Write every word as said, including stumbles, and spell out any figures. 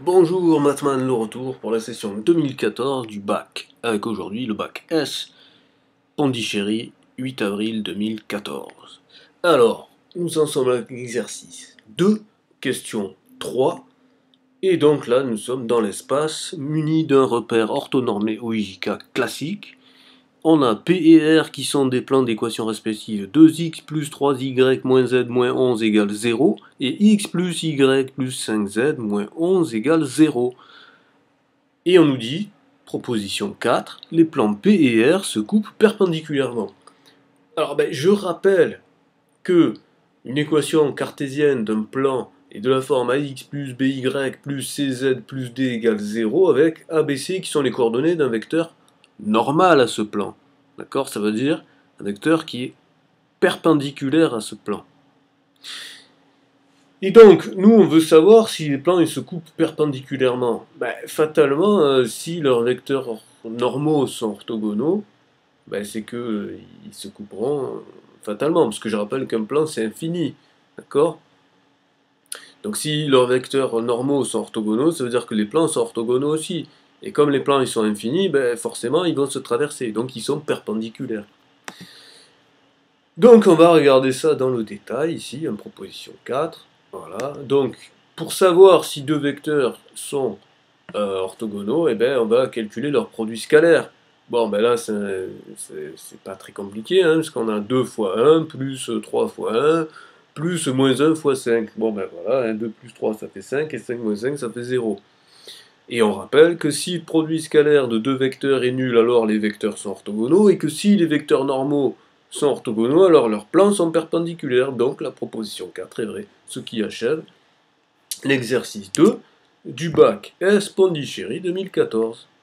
Bonjour Mathman, le retour pour la session deux mille quatorze du bac, avec aujourd'hui le bac S, Pondichéry, huit avril deux mille quatorze. Alors, nous en sommes à l'exercice deux, question trois, et donc là nous sommes dans l'espace, muni d'un repère orthonormé O I J K classique. On a P et R qui sont des plans d'équation respectives deux x plus trois y moins z moins onze égale zéro et x plus y plus cinq z moins onze égale zéro. Et on nous dit, proposition quatre, les plans P et R se coupent perpendiculairement. Alors ben, je rappelle que une équation cartésienne d'un plan est de la forme ax plus by plus cz plus d égale zéro avec A B C qui sont les coordonnées d'un vecteur normal à ce plan. D'accord? Ça veut dire un vecteur qui est perpendiculaire à ce plan. Et donc, nous, on veut savoir si les plans ils se coupent perpendiculairement. Ben, fatalement, euh, si leurs vecteurs normaux sont orthogonaux, ben, c'est qu'ils euh, se couperont euh, fatalement, parce que je rappelle qu'un plan, c'est infini. D'accord? Donc si leurs vecteurs normaux sont orthogonaux, ça veut dire que les plans sont orthogonaux aussi. Et comme les plans ils sont infinis, ben, forcément ils vont se traverser, donc ils sont perpendiculaires. Donc on va regarder ça dans le détail, ici, en proposition quatre. Voilà, donc pour savoir si deux vecteurs sont euh, orthogonaux, eh ben, on va calculer leur produit scalaire. Bon, ben là, c'est pas très compliqué, hein, parce qu'on a deux fois un, plus trois fois un, plus moins un fois cinq. Bon, ben voilà, hein, deux plus trois, ça fait cinq, et cinq moins cinq, ça fait zéro. Et on rappelle que si le produit scalaire de deux vecteurs est nul, alors les vecteurs sont orthogonaux, et que si les vecteurs normaux sont orthogonaux, alors leurs plans sont perpendiculaires. Donc la proposition quatre est vraie, ce qui achève l'exercice deux du bac S Pondichéry deux mille quatorze.